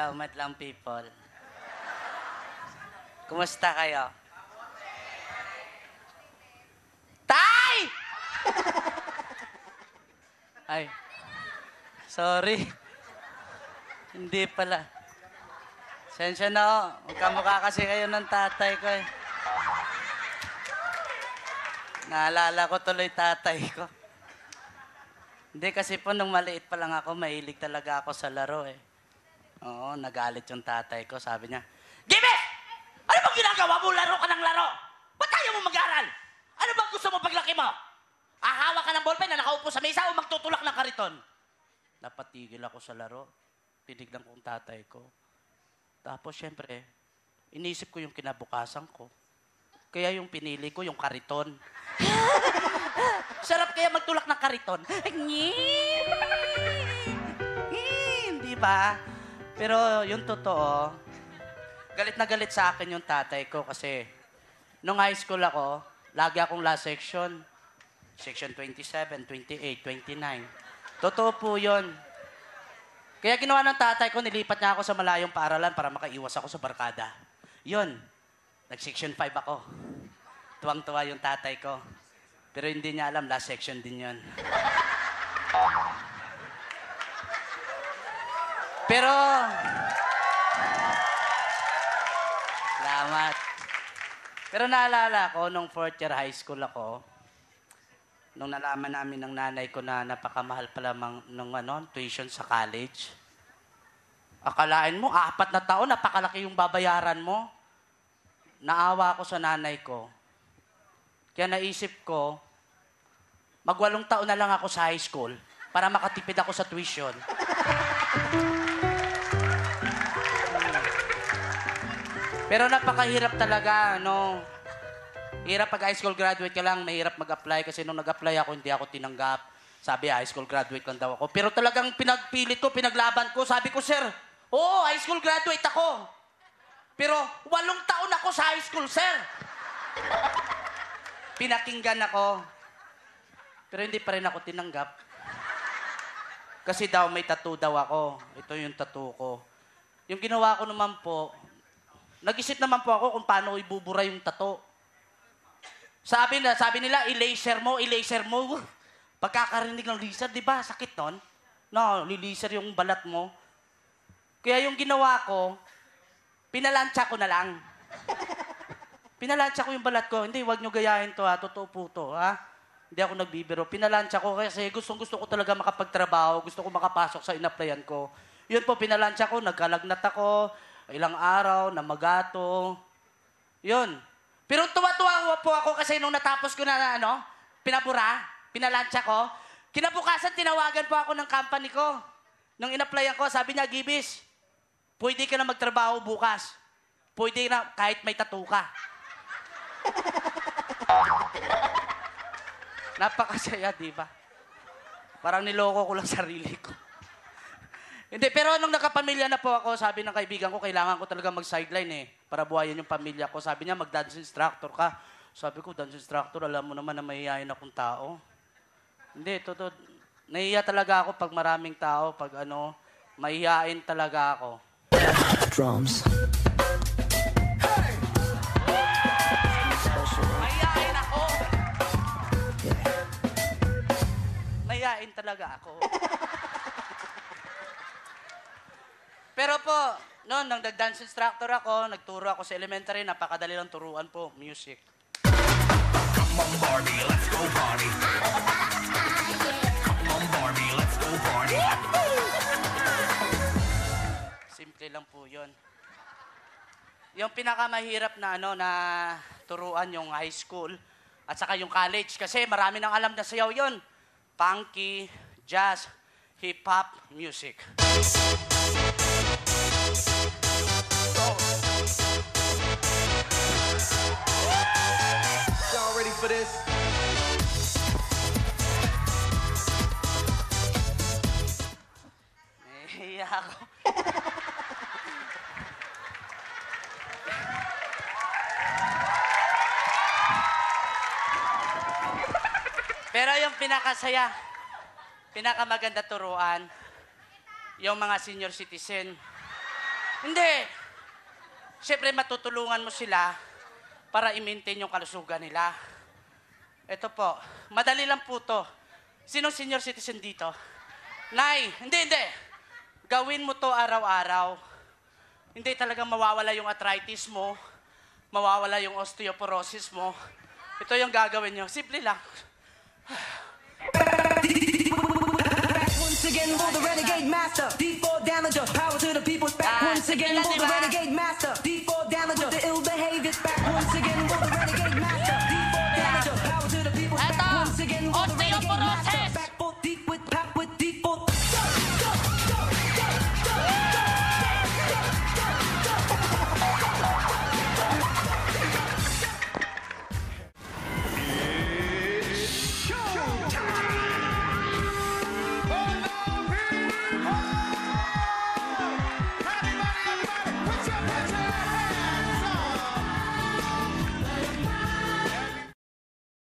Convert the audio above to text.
Hello, madlang people. Kumusta kayo? Tay! Ay, sorry. Hindi pala. Sensya na ho. Magkamukha kasi kayo ng tatay ko eh. Naalala ko tuloy tatay ko. Hindi kasi po nung maliit pa lang ako, mahilig talaga ako sa laro eh. Oo, nagalit yung tatay ko. Sabi niya, Gibe! Ano bang ginagawa mo? Laro ka ng laro! Ba't ayaw mo mag-aral? Ano bang gusto mo paglaki mo? Ahawa ka ng ballpen na nakaupo sa mesa o magtutulak ng kariton? Napatigil ako sa laro. Tinignan ko yung tatay ko. Tapos, syempre, inisip ko yung kinabukasan ko. Kaya yung pinili ko, yung kariton. Sarap kaya magtulak ng kariton. Hindi ba? Pero yung totoo, galit na galit sa akin yung tatay ko kasi nung high school ako, lagi akong last section. Section 27, 28, 29. Totoo po yun. Kaya ginawa ng tatay ko, nilipat niya ako sa malayong paaralan para makaiwas ako sa barkada. Yun, nag-section 5 ako. Tuwang-tuwa yung tatay ko. Pero hindi niya alam, last section din yun. Pero, salamat. Pero naalala ko, nung 4th year high school ako, nung nalaman namin ng nanay ko na napakamahal pala ng tuition sa college, akalain mo, 4 na taon, napakalaki yung babayaran mo. Naawa ako sa nanay ko. Kaya naisip ko, mag-8 taon na lang ako sa high school para makatipid ako sa tuition. Pero napakahirap talaga, no? Hirap pag high school graduate ka lang, mahirap mag-apply kasi nung nag-apply ako, hindi ako tinanggap. Sabi, high school graduate lang daw ako. Pero talagang pinagpilit ko, pinaglaban ko. Sabi ko, sir, oo, high school graduate ako. Pero 8 taon ako sa high school, sir. Pinakinggan ako. Pero hindi pa rin ako tinanggap. Kasi daw may tattoo daw ako. Ito yung tattoo ko. Yung ginawa ko naman po, nag-isip naman po ako kung paano ibubura yung tattoo. Sabi nila, i-laser mo. Pagkakarinig ng laser, di ba? Sakit nun. No, li-laser yung balat mo. Kaya yung ginawa ko, pinalansya ko na lang. Pinalansya ko yung balat ko. Hindi, wag nyo gayahin to ha. Totoo po to ha. Hindi ako nagbibiro. Pinalansya ko kasi gusto ko talaga makapagtrabaho. Gusto ko makapasok sa in-applyan ko. Yun po, pinalansya ko. Nagkalagnat ako. Ilang araw, namagato. Yun. Pero tuwa-tuwa po ako kasi nung natapos ko na pinabura, pinalansya ko. Kinabukasan, tinawagan po ako ng company ko. Nung in-applyan ko, sabi niya, Gibis, pwede ka na magtrabaho bukas. Pwede na kahit may tattoo ka. Napakasaya, di ba? Parang niloko ko lang sarili ko. Hindi, pero nung nakapamilya na po ako, sabi ng kaibigan ko, kailangan ko talaga mag-sideline eh, para buhayin yung pamilya ko. Sabi niya, mag-dance instructor ka. Sabi ko, dance instructor, alam mo naman na mahihayin akong tao. Hindi, totoo. Nahihiya talaga ako pag maraming tao, pag mahihain talaga ako. Drums. Mahihain ako. Mahihain talaga ako. Pero po, noon, nang nag-dance instructor ako, nagturo ako sa elementary, napakadali lang turuan po, music. Come on, Barbie, let's go party. Come on, Barbie, let's go party. Simple lang po yun. Yung pinakamahirap na na turuan yung high school at saka yung college kasi marami nang alam na sayaw yun. Funky, jazz, hip-hop, music. Y'all ready for this? Nahihiya ako. Pero yung pinakasaya, pinakamaganda turuan, yung mga senior citizen. Hindi. Siyempre, matutulungan mo sila para i-maintain yung kalusugan nila. Ito po, madali lang po to. Sinong senior citizen dito? Nay, hindi. Gawin mo to araw-araw. Hindi talagang mawawala yung arthritis mo, mawawala yung osteoporosis mo. Ito yung gagawin nyo. Simple lang. Once again, for the renegade master. D4 damager, power to the people. Back once again, for the renegade master. D4 damager, the ill behavior. Back once again, for the